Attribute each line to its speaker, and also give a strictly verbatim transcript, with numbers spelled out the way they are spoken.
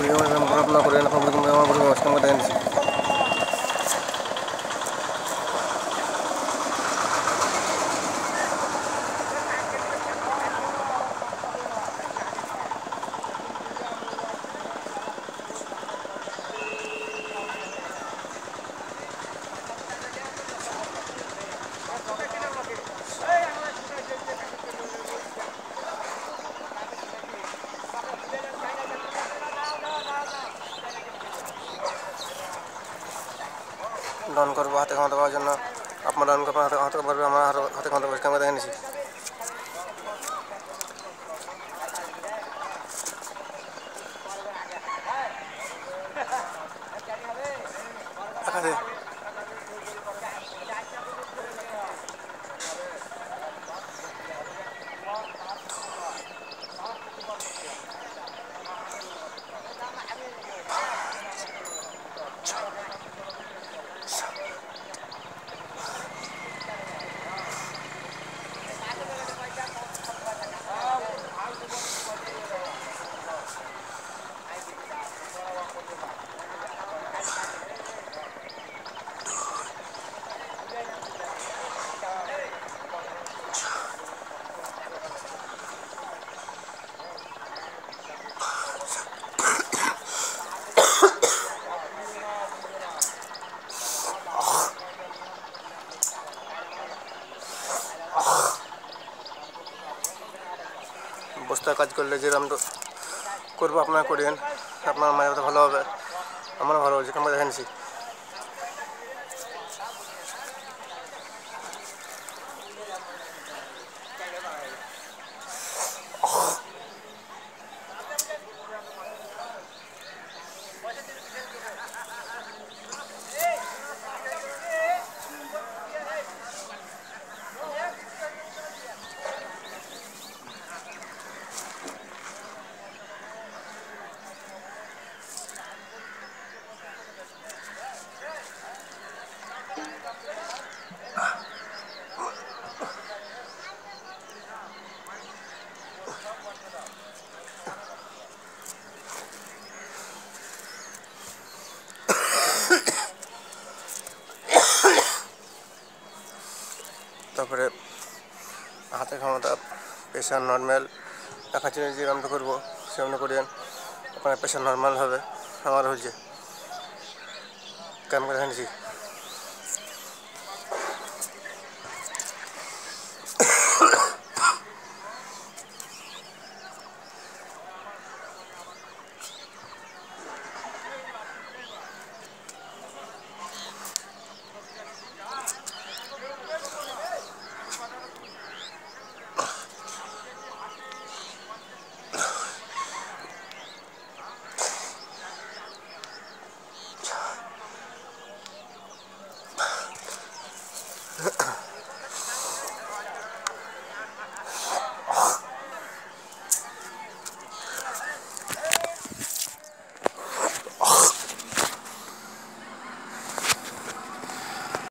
Speaker 1: না করে আমার দেখেছি ডাউন করবো হাতে ক্ষমতা পাওয়ার জন্য আপনার ডাউন করবো হাতে হাতে পারবে আমার হাতে ক্ষমতা পাওয়ার ক্যামেরা দেখে নিছি বস্তার কাজ করলে যেরকম করবো আপনারা করেন আপনার মায়ের ভালো হবে আমারও ভালো হয়েছে ক্যামেরা দেখে নিছি তারপরে হাতে ক্ষমতা প্রেশার নর্মাল দেখাচ্ছি যেরকম করবো সেরকম করেন আপনার প্রেশার নর্মাল হবে আমার হয়েছে ক্যামেরা দেখেছি